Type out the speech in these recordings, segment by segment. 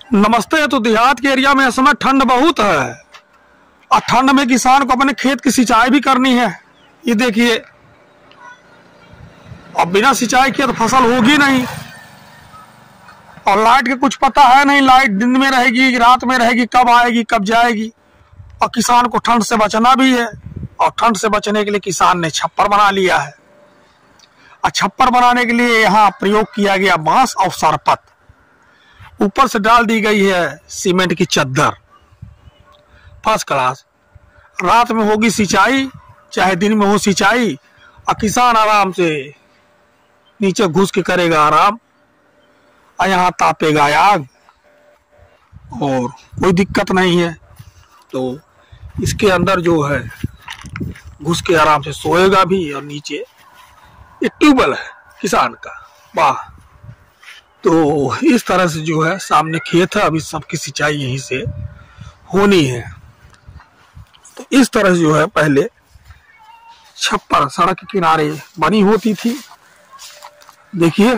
नमस्ते। तो देहात के एरिया में इस समय ठंड बहुत है और ठंड में किसान को अपने खेत की सिंचाई भी करनी है। ये देखिए, अब बिना सिंचाई के तो फसल होगी नहीं। और लाइट का कुछ पता है नहीं, लाइट दिन में रहेगी रात में रहेगी, कब आएगी कब जाएगी। और किसान को ठंड से बचना भी है, और ठंड से बचने के लिए किसान ने छप्पर बना लिया है। और छप्पर बनाने के लिए यहाँ प्रयोग किया गया बांस और सरपत। ऊपर से डाल दी गई है सीमेंट की चद्दर, फर्स्ट क्लास। रात में होगी सिंचाई चाहे दिन में हो सिंचाई, और किसान आराम से नीचे घुस के करेगा आराम, और यहाँ तापेगा आग, और कोई दिक्कत नहीं है। तो इसके अंदर जो है घुस के आराम से सोएगा भी। और नीचे एक ट्यूबवेल है किसान का, वाह। तो इस तरह से जो है सामने खेत है, अभी सबकी सिंचाई यहीं से होनी है। तो इस तरह से जो है पहले छप्पर सड़क के किनारे बनी होती थी। देखिए,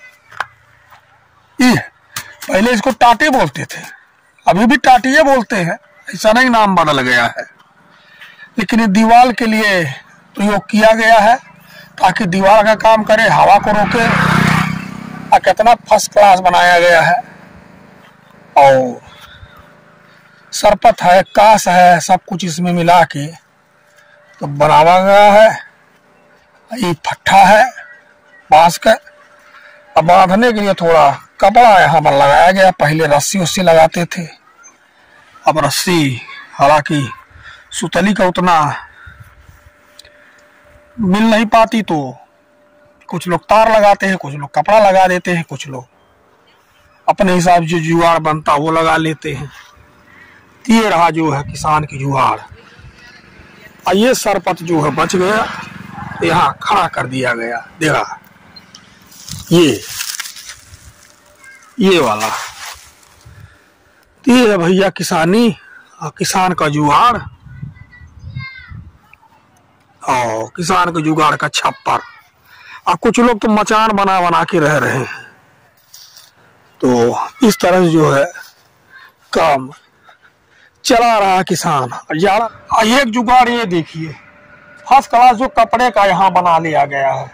ये पहले इसको टाटे बोलते थे, अभी भी टाटिये बोलते हैं, ऐसा नहीं नाम बदल गया है। लेकिन ये दीवार के लिए प्रयोग किया गया है ताकि दीवार का काम करे, हवा को रोके। और कितना फर्स्ट क्लास बनाया गया है। और सरपत है, कास है, सब कुछ इसमें मिला के तो बनावा गया है। ये फट्ठा है बांस का। अब बांधने के लिए थोड़ा कपड़ा यहाँ पर लगाया गया। पहले रस्सी उस्सी लगाते थे, अब रस्सी हालांकि सुतली का उतना मिल नहीं पाती, तो कुछ लोग तार लगाते हैं, कुछ लोग कपड़ा लगा देते हैं, कुछ लोग अपने हिसाब से जो जुगाड़ बनता वो लगा लेते हैं। ये रहा जो है किसान की जुगाड़। और ये सरपत जो है बच गया, यहाँ खड़ा कर दिया गया। देखा, ये वाला ये है भैया किसानी और किसान का जुगाड़, और किसान के जुगाड़ का छप्पर। और कुछ लोग तो मचान बना बना के रह रहे हैं। तो इस तरह से जो है काम चला रहा किसान। और एक जुगाड़ ये देखिए, फर्स्ट क्लास जो कपड़े का यहाँ बना लिया गया है,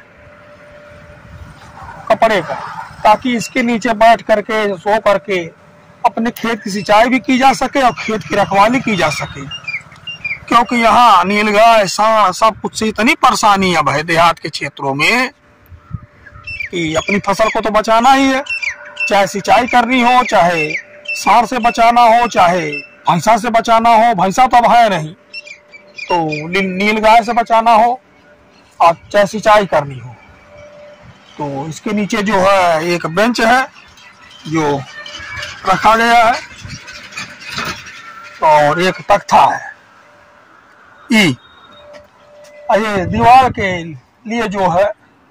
कपड़े का, ताकि इसके नीचे बैठ करके सो करके अपने खेत की सिंचाई भी की जा सके और खेत की रखवाली की जा सके। क्योंकि यहाँ नीलगाय सांड सब कुछ से इतनी परेशानी अब है देहात के क्षेत्रों में कि अपनी फसल को तो बचाना ही है। चाहे सिंचाई करनी हो, चाहे सांड से बचाना हो, चाहे भैंसा से बचाना हो, भैंसा तो अब है नहीं, तो नीलगाय से बचाना हो, और चाहे सिंचाई करनी हो। तो इसके नीचे जो है एक बेंच है जो रखा गया है, और एक तख्ता है। ये दीवार के लिए जो है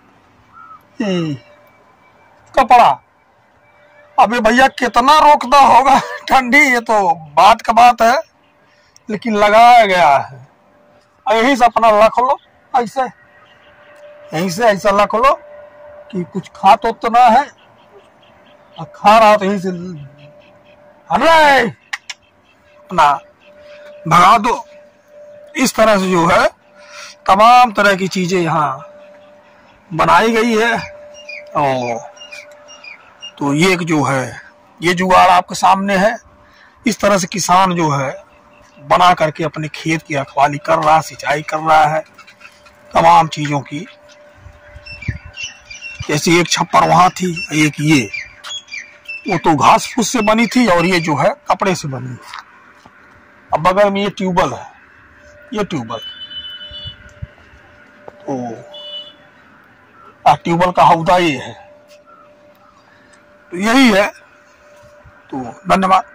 कपड़ा। अबे भैया कितना रोकता होगा ठंडी, ये तो बात का बात है, लेकिन लगाया गया है। यहीं से अपना रख लो, ऐसे यहीं से ऐसा रख लो कि कुछ खा तो ना है, और खा रहा तो यहीं से अरे अपना भगा दो। इस तरह से जो है तमाम तरह की चीजें यहाँ बनाई गई है। और तो ये जो है ये जुगाड़ आपके सामने है। इस तरह से किसान जो है बना करके अपने खेत की रखवाली कर रहा है, सिंचाई कर रहा है, तमाम चीजों की। जैसे एक छप्पर वहां थी, एक ये, वो तो घास फूस से बनी थी, और ये जो है कपड़े से बनी। अब बगल में ये ट्यूबवेल है, ये ट्यूबवेल, तो ट्यूबवेल का हौदा ये है। तो यही है। तो धन्यवाद।